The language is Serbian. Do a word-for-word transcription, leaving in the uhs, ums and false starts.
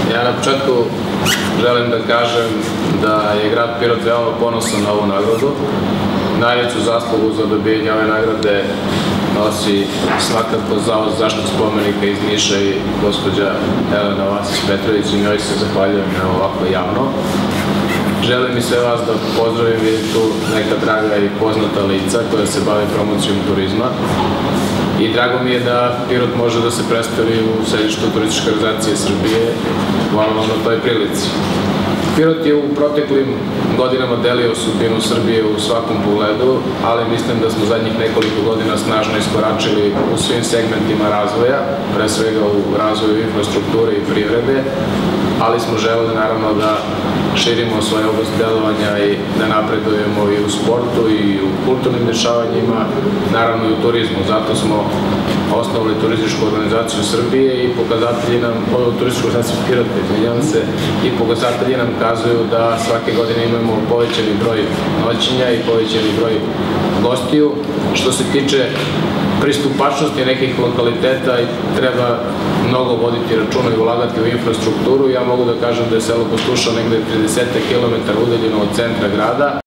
Ja na početku želim da kažem da je grad Pirot veoma ponosan na ovu nagradu. Najveću zaslugu za dobijanje ove nagrade nosi svakako Zavod za zaštitu spomenika iz Niša i gospođa Elena Vasić-Petrović i njoj se zahvaljujem ovako javno. Želim i sve vas da pozdravim, vidim tu neka draga i poznata lica koja se bave promocijom turizma. I drago mi je da Pirot može da se predstavi u sedištu Turističke organizacije Srbije. Hvala vam na toj prilici. Pirot je u proteklim godinama delio sudbinu Srbije u svakom pogledu, ali mislim da smo zadnjih nekoliko godina snažno iskoračili u svim segmentima razvoja, pre svega u razvoju infrastrukture i privrede, ali smo želeli naravno da širimo svoje oblast delovanja i da napredujemo i u sportu i u kulturnim dešavanjima, naravno i u turizmu. Zato smo osnovali Turističku organizaciju Srbije i pokazatelji nam, Turističku organizaciju Pirot, izvinjavam se, i pokazatelji nam kazuju da svake godine imamo povećani broj noćenja i povećani broj gostiju. Što se tiče pristupačnosti nekih lokaliteta, treba mnogo voditi računa i ulagati u infrastrukturu. Ja mogu da kažem da je selo Kostuša negde trideset kilometara udaljeno od centra grada.